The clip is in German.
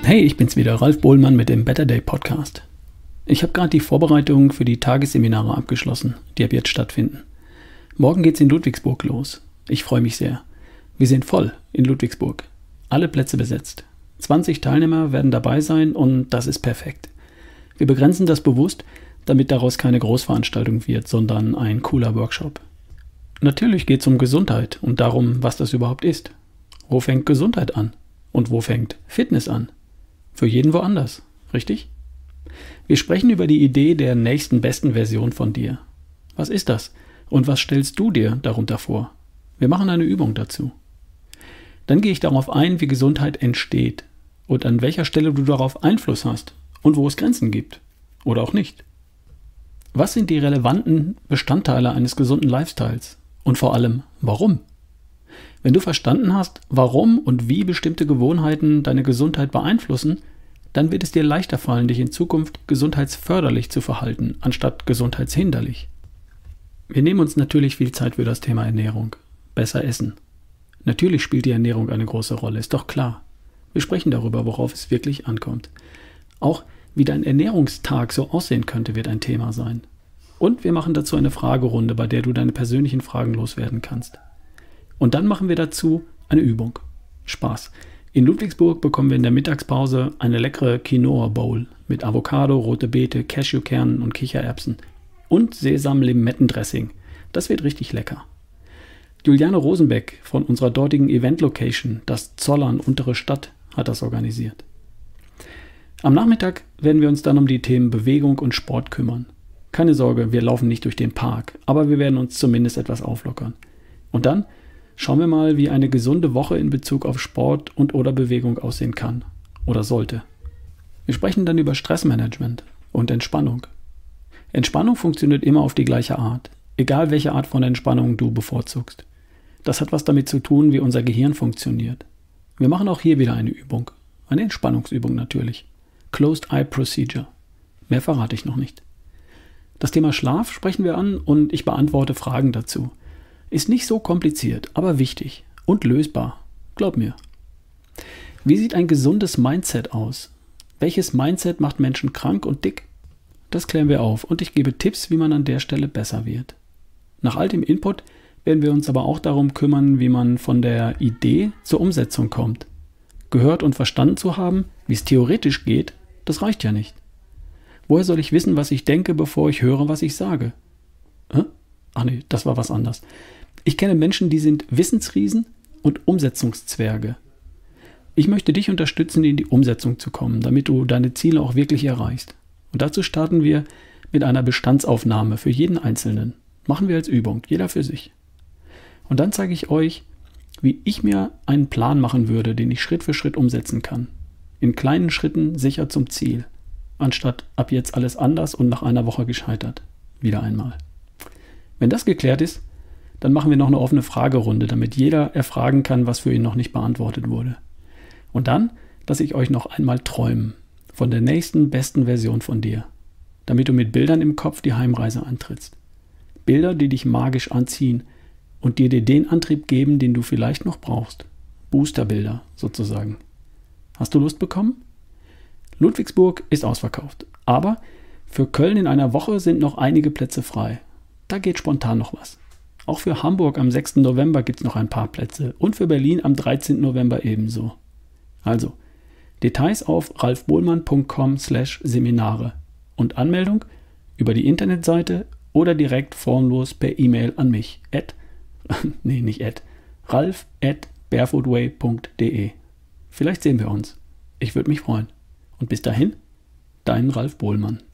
Hey, ich bin's wieder, Ralf Bohlmann mit dem Better Day Podcast. Ich habe gerade die Vorbereitung für die Tagesseminare abgeschlossen, die ab jetzt stattfinden. Morgen geht's in Ludwigsburg los. Ich freue mich sehr. Wir sind voll in Ludwigsburg. Alle Plätze besetzt. 20 Teilnehmer werden dabei sein und das ist perfekt. Wir begrenzen das bewusst, damit daraus keine Großveranstaltung wird, sondern ein cooler Workshop. Natürlich geht's um Gesundheit und darum, was das überhaupt ist. Wo fängt Gesundheit an? Und wo fängt Fitness an? Für jeden woanders, richtig? Wir sprechen über die Idee der nächsten besten Version von dir. Was ist das? Und was stellst du dir darunter vor? Wir machen eine Übung dazu. Dann gehe ich darauf ein, wie Gesundheit entsteht und an welcher Stelle du darauf Einfluss hast und wo es Grenzen gibt oder auch nicht. Was sind die relevanten Bestandteile eines gesunden Lifestyles? Und vor allem, warum? Wenn du verstanden hast, warum und wie bestimmte Gewohnheiten deine Gesundheit beeinflussen, dann wird es dir leichter fallen, dich in Zukunft gesundheitsförderlich zu verhalten, anstatt gesundheitshinderlich. Wir nehmen uns natürlich viel Zeit für das Thema Ernährung. Besser essen. Natürlich spielt die Ernährung eine große Rolle, ist doch klar. Wir sprechen darüber, worauf es wirklich ankommt. Auch wie dein Ernährungstag so aussehen könnte, wird ein Thema sein. Und wir machen dazu eine Fragerunde, bei der du deine persönlichen Fragen loswerden kannst. Und dann machen wir dazu eine Übung. Spaß. In Ludwigsburg bekommen wir in der Mittagspause eine leckere Quinoa-Bowl mit Avocado, rote Beete, Cashewkernen und Kichererbsen und Sesam-Limetten-Dressing. Das wird richtig lecker. Juliane Rosenbeck von unserer dortigen Event-Location, das Zollern Untere Stadt, hat das organisiert. Am Nachmittag werden wir uns dann um die Themen Bewegung und Sport kümmern. Keine Sorge, wir laufen nicht durch den Park, aber wir werden uns zumindest etwas auflockern. Und dann schauen wir mal, wie eine gesunde Woche in Bezug auf Sport und oder Bewegung aussehen kann oder sollte. Wir sprechen dann über Stressmanagement und Entspannung. Entspannung funktioniert immer auf die gleiche Art, egal welche Art von Entspannung du bevorzugst. Das hat was damit zu tun, wie unser Gehirn funktioniert. Wir machen auch hier wieder eine Übung, eine Entspannungsübung natürlich. Closed Eye Procedure. Mehr verrate ich noch nicht. Das Thema Schlaf sprechen wir an und ich beantworte Fragen dazu. Ist nicht so kompliziert, aber wichtig und lösbar. Glaub mir. Wie sieht ein gesundes Mindset aus? Welches Mindset macht Menschen krank und dick? Das klären wir auf und ich gebe Tipps, wie man an der Stelle besser wird. Nach all dem Input werden wir uns aber auch darum kümmern, wie man von der Idee zur Umsetzung kommt. Gehört und verstanden zu haben, wie es theoretisch geht, das reicht ja nicht. Woher soll ich wissen, was ich denke, bevor ich höre, was ich sage? Ach nee, das war was anderes. Ich kenne Menschen, die sind Wissensriesen und Umsetzungszwerge. Ich möchte dich unterstützen, in die Umsetzung zu kommen, damit du deine Ziele auch wirklich erreichst. Und dazu starten wir mit einer Bestandsaufnahme für jeden Einzelnen. Machen wir als Übung, jeder für sich. Und dann zeige ich euch, wie ich mir einen Plan machen würde, den ich Schritt für Schritt umsetzen kann. In kleinen Schritten sicher zum Ziel, anstatt ab jetzt alles anders und nach einer Woche gescheitert. Wieder einmal. Wenn das geklärt ist, dann machen wir noch eine offene Fragerunde, damit jeder erfragen kann, was für ihn noch nicht beantwortet wurde. Und dann lasse ich euch noch einmal träumen von der nächsten besten Version von dir, damit du mit Bildern im Kopf die Heimreise antrittst. Bilder, die dich magisch anziehen und dir den Antrieb geben, den du vielleicht noch brauchst. Boosterbilder sozusagen. Hast du Lust bekommen? Ludwigsburg ist ausverkauft, aber für Köln in einer Woche sind noch einige Plätze frei. Da geht spontan noch was. Auch für Hamburg am 6. November gibt es noch ein paar Plätze und für Berlin am 13. November ebenso. Also, Details auf ralfbohlmann.com/Seminare und Anmeldung über die Internetseite oder direkt formlos per E-Mail an mich. ralf@barefootway.de. Vielleicht sehen wir uns. Ich würde mich freuen. Und bis dahin, dein Ralf Bohlmann.